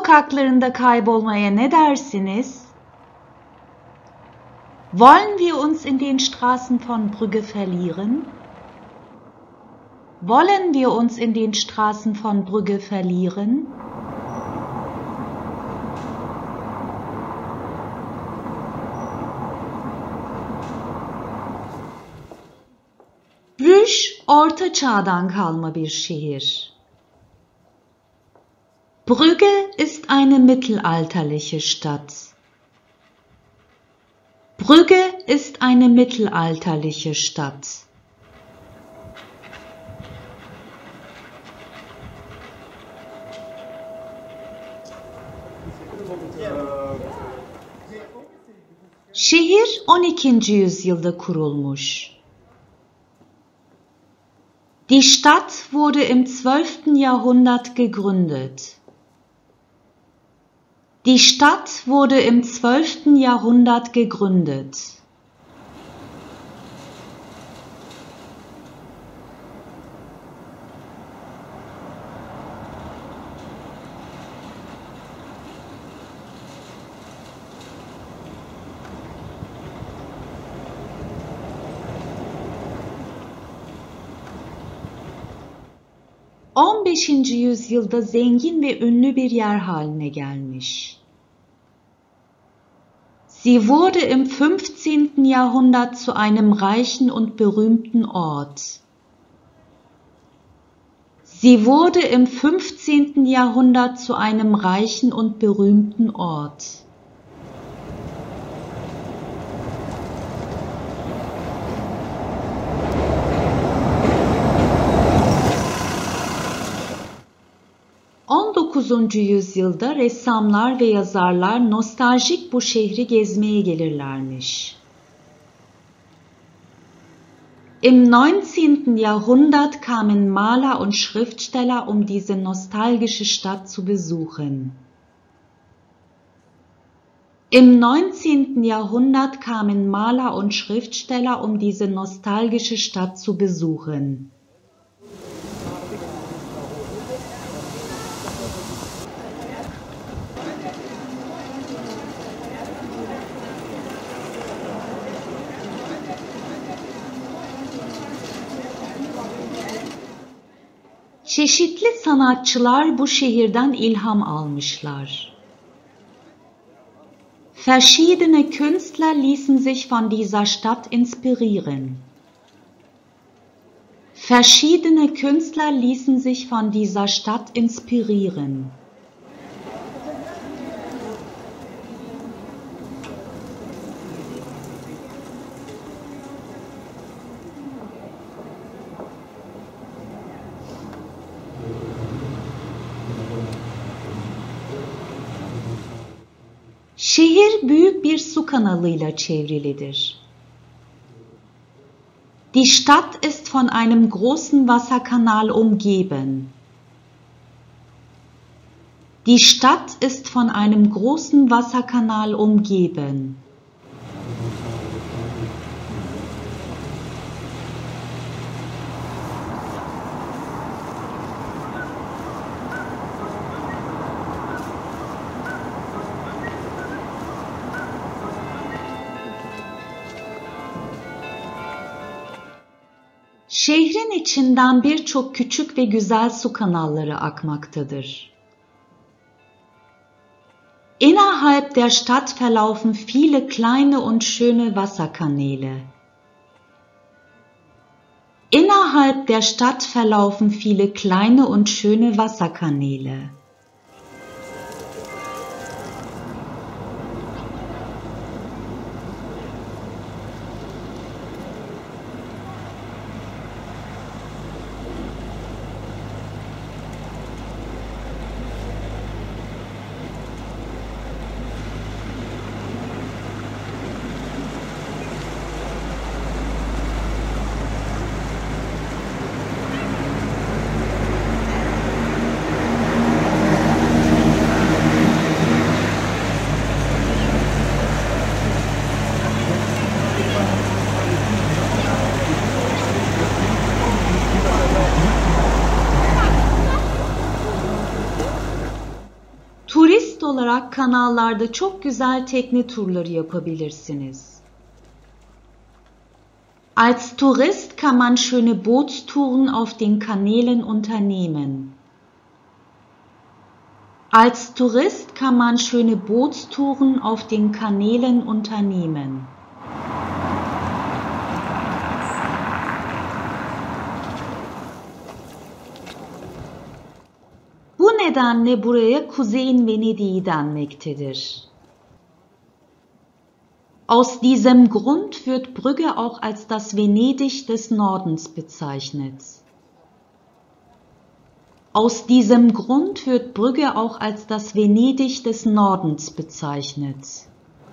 sokaklarında kaybolmaya ne dersiniz? Wollen wir uns in den Straßen von Brügge verlieren? Wollen wir uns in den Straßen von Brügge verlieren? Brüş, Orta Çağ'dan kalma bir şehir. Brügge ist eine mittelalterliche Stadt. Brügge ist eine mittelalterliche Stadt. Şehir 12. yüzyılda kurulmuş. Die Stadt wurde im 12. Jahrhundert gegründet. Die Stadt wurde im 12. Jahrhundert gegründet. ...15. yüzyılda zengin ve ünlü bir yer haline gelmiş. Sie wurde im 15. Jahrhundert zu einem reichen und berühmten Ort. Sie wurde im 15. Jahrhundert zu einem reichen und berühmten Ort. ...19. yüzyılda ressamlar ve yazarlar nostaljik bu şehri gezmeye gelirlermiş. Im 19. Jahrhundert kamen Maler und Schriftsteller, um diese nostalgische Stadt zu besuchen. Im 19. Jahrhundert kamen Maler und Schriftsteller, um diese nostalgische Stadt zu besuchen. Çeşitli sanatçılar bu şehirden ilham almışlar. Verschiedene Künstler ließen sich von dieser Stadt inspirieren. Verschiedene Künstler ließen sich von dieser Stadt inspirieren. Şehir büyük bir su kanalıyla çevrilidir. Die Stadt ist von einem großen Wasserkanal umgeben. Die Stadt ist von einem großen Wasserkanal umgeben. Şehrin içinden birçok küçük ve güzel su kanalları akmaktadır. Innerhalb der Stadt verlaufen viele kleine und schöne Wasserkanäle. Innerhalb der Stadt verlaufen viele kleine und schöne Wasserkanäle. Turist olarak kanallarda çok güzel tekne turları yapabilirsiniz. Als Tourist kann man schöne Bootstouren auf den Kanälen unternehmen. Als Tourist kann man schöne Bootstouren auf den Kanälen unternehmen. Bu nedenle buraya Kuzeyin Venedik'i denmektedir. Aus diesem Grund wird Brügge auch als das Venedig des Nordens bezeichnet. Aus diesem Grund wird Brügge auch als das Venedig des Nordens bezeichnet.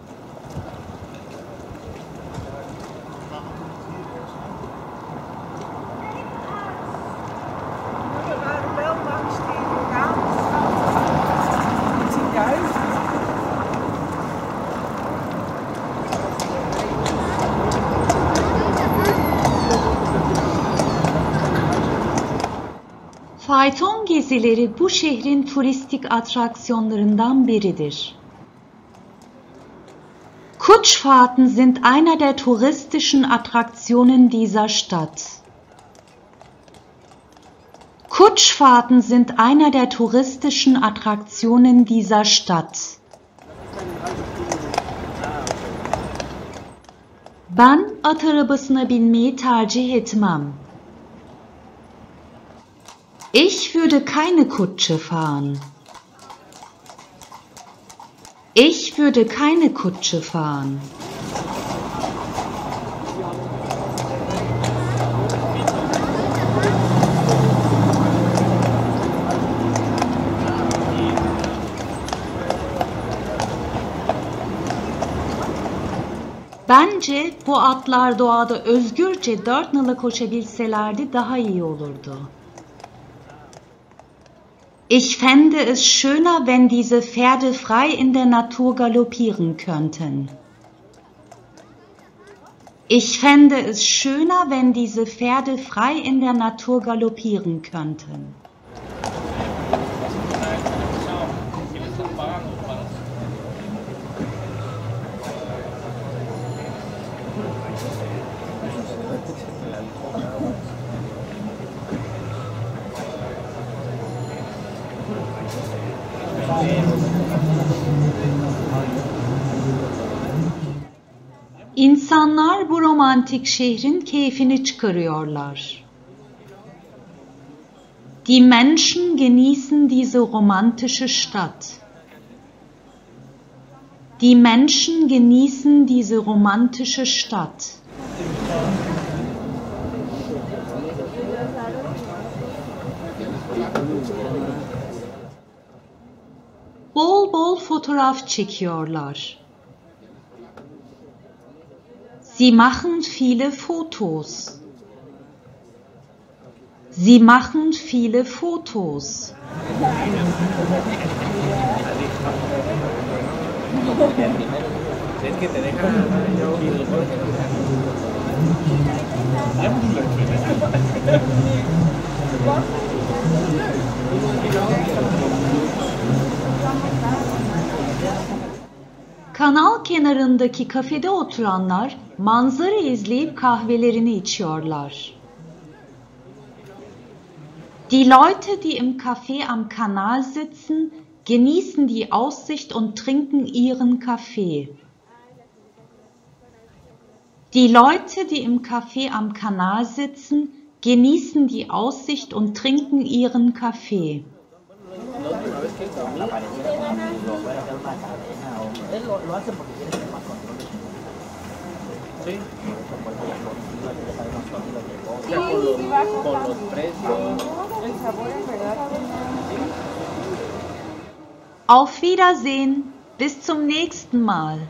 Fayton gezileri bu şehrin turistik atraksiyonlarından biridir. Kutschfahrten sind einer der touristischen Attraktionen dieser Stadt. Kutschfahrten sind einer der touristischen Attraktionen dieser Stadt. Ben at arabasına binmeyi tercih etmem. Ich würde keine Kutsche fahren. Ich würde keine Kutsche fahren. Bence bu atlar doğada özgürce 4 nala koşabilselerdi daha iyi olurdu. Ich fände es schöner, wenn diese Pferde frei in der Natur galoppieren könnten. Ich fände es schöner, wenn diese Pferde frei in der Natur galoppieren könnten. İnsanlar bu romantik şehrin keyfini çıkarıyorlar. Die Menschen genießen diese romantische Stadt. Die Menschen genießen diese romantische Stadt. Bol bol fotoğraf çekiyorlar. Sie machen viele Fotos. Sie machen viele Fotos. Kanal kenarındaki kafede oturanlar manzara izleyip kahvelerini içiyorlar. Die Leute, die im Café am Kanal sitzen, genießen die Aussicht und trinken ihren Kaffee. Die Leute, die im Café am Kanal sitzen, genießen die Aussicht und trinken ihren Kaffee. Auf Wiedersehen, bis zum nächsten Mal.